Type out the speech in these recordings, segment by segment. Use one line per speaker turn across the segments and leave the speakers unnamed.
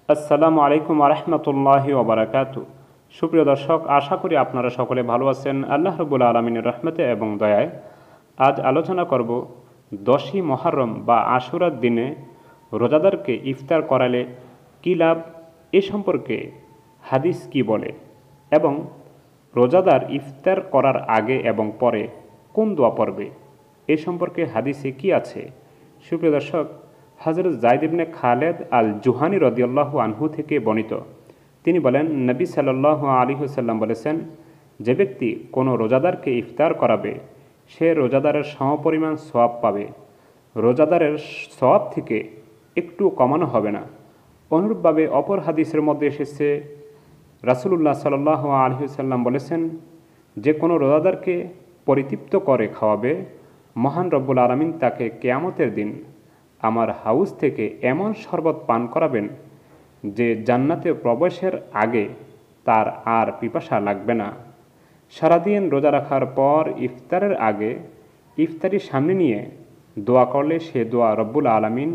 আসসালামু আলাইকুম রহমতুল্লাহি ওবরাকাতু। সুপ্রিয় দর্শক, আশা করি আপনারা সকলে ভালো আছেন আল্লাহ রাব্বুল আলামিনের রহমতে এবং দয়ায়। আজ আলোচনা করব 10ই মুহররম বা আশুরার দিনে রোজাদারকে ইফতার করালে কী লাভ, এ সম্পর্কে হাদিস কি বলে এবং রোজাদার ইফতার করার আগে এবং পরে কোন দোয়া পড়বে, এ সম্পর্কে হাদিসে কি আছে। সুপ্রিয় দর্শক, হযরত যায়েদ ইবনে খালেদ আল জুহানি রাদিয়াল্লাহু আনহু থেকে বর্ণিত, তিনি বলেন, নবী সাল্লাল্লাহু আলাইহি ওয়াসাল্লাম বলেছেন, যে ব্যক্তি কোনো রোজাদারকে ইফতার করাবে সে রোজাদারের সমপরিমাণ সওয়াব পাবে, রোজাদারের সওয়াব থেকে একটু কমানো হবে না। অনুরূপভাবে অপর হাদিসের মধ্যে এসেছে, রাসূলুল্লাহ সাল্লাল্লাহু আলাইহি ওয়াসাল্লাম বলেছেন, যে কোনো রোজাদারকে পরিতৃপ্ত করে খাওয়াবে, মহান রব্বুল আলামিন তাকে কিয়ামতের দিন আমার হাউস থেকে এমন শরবত পান করাবেন যে জান্নাতে প্রবেশের আগে তার আর পিপাসা লাগবে না। সারাদিন রোজা রাখার পর ইফতারের আগে ইফতারি সামনে নিয়ে দোয়া করলে সে দোয়া রব্বুল আলামিন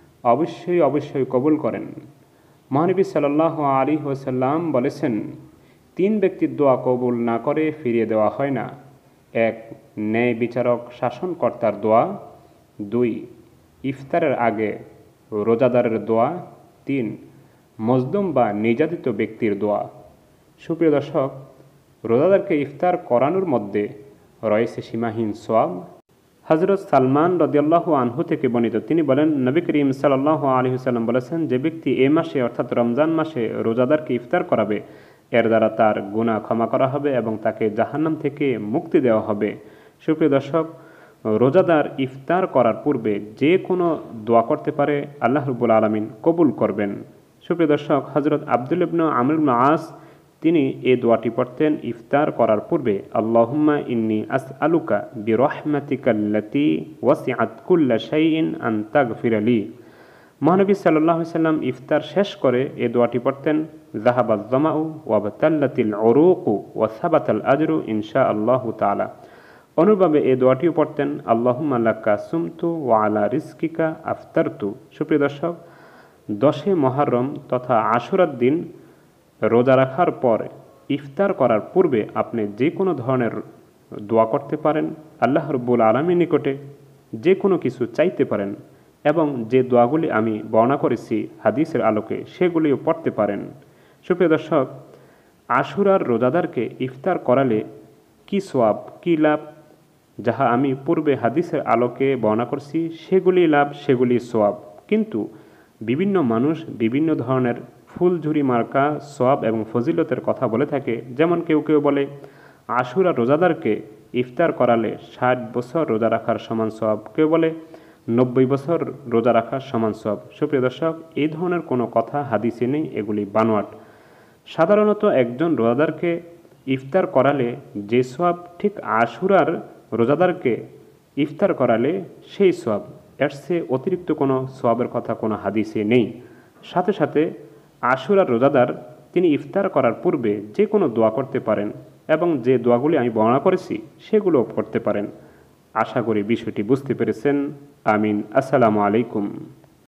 অবশ্যই কবুল করেন। মহানবী সাল্লাল্লাহু আলাইহি ওয়াসাল্লাম বলেছেন, 3 ব্যক্তির দোয়া কবুল না করে ফিরিয়ে দেওয়া হয় না। 1, ন্যায় বিচারক শাসনকর্তার দোয়া। 2, ইফতারের আগে রোজাদারের দোয়া। 3, মজলুম বা নির্যাতিত ব্যক্তির দোয়া। সুপ্রিয় দর্শক, রোজাদারকে ইফতার করানোর মধ্যে রয়েছে সীমাহীন সওয়াব। হযরত সালমান রাদিয়াল্লাহু আনহু থেকে বর্ণিত, তিনি বলেন, নবী করিম সাল্লাল্লাহু আলাইহি ওয়াসাল্লাম বলেছেন, যে ব্যক্তি এই মাসে অর্থাৎ রমজান মাসে রোজাদারকে ইফতার করাবে এর দ্বারা তার গুনাহ ক্ষমা করা হবে এবং তাকে জাহান্নাম থেকে মুক্তি দেওয়া হবে। সুপ্রিয় দর্শক, রোজাদার ইফতার করার পূর্বে যে কোনো দোয়া করতে পারে, আল্লাহ রাব্বুল আলামিন কবুল করবেন। সুপ্রিয় দর্শক, হযরত আব্দুল্লাহ ইবনে আমর ইবনে আস তিনি এই দোয়াটি পড়তেন ইফতার করার পূর্বে, আল্লাহুম্মা ইন্নী আসআলুকা বিরহমাতিকাল্লাতী ওয়াসিআত কুল্লা শাইইন আন তাগফিরা লি। মহানবী সাল্লাল্লাহু আলাইহি ওয়াসাল্লাম ইফতার শেষ করে এই দোয়াটি পড়তেন, যাহাবাজ যামাউ ওয়া বাতাল্লাতিল উরুকু ওয়া সাবাতাল আজরু ইনশাআল্লাহু তাআলা। অনুরূপভাবে এই দোয়াটিও পড়তেন, আল্লাহুম্মা লাকা সুমতু ওয়া আলা রিজকিকা আফতারতু। সুপ্রিয় দর্শক, 10 মুহররম তথা আশুরার দিন রোজা রাখার পর ইফতার করার পূর্বে আপনি যে কোনো ধরনের দোয়া করতে পারেন, আল্লাহ রাব্বুল আলামিনের নিকটে যে কোনো কিছু চাইতে পারেন এবং যে দোয়াগুলি আমি বর্ণনা করেছি হাদিসের আলোকে সেগুলিও পড়তে পারেন। সুপ্রিয় দর্শক, আশুরার রোজাদারকে ইফতার করালে কি সওয়াব, কি লাভ, যাহা আমি পূর্বে হাদিসের আলোকে বর্ণনা করছি সেগুলি লাভ, সেগুলি সওয়াব। কিন্তু বিভিন্ন মানুষ বিভিন্ন ধরনের ফুলঝুরি মার্কা সওয়াব এবং ফজিলতের কথা বলে থাকে। যেমন কেউ বলে আশুরা রোজাদারকে ইফতার করালে 60 বছর রোজা রাখার সমান সওয়াব, কেউ বলে 90 বছর রোজা রাখার সমান সওয়াব। সুপ্রিয় দর্শক, এই ধরনের কোনো কথা হাদিসে নেই, এগুলি বানোয়াট। সাধারণত একজন রোজাদারকে ইফতার করালে যে সওয়াব, ঠিক আশুরার রোজাদারকে ইফতার করালে সেই সওয়াব, এর চেয়ে অতিরিক্ত কোনো সওয়াবের কথা কোনো হাদিসে নেই। সাথে সাথে আশুরার রোজাদার তিনি ইফতার করার পূর্বে যে কোনো দোয়া করতে পারেন এবং যে দোয়াগুলি আমি বর্ণনা করেছি সেগুলোও করতে পারেন। আশা করি বিষয়টি বুঝতে পেরেছেন। আমিন। আসসালামু আলাইকুম।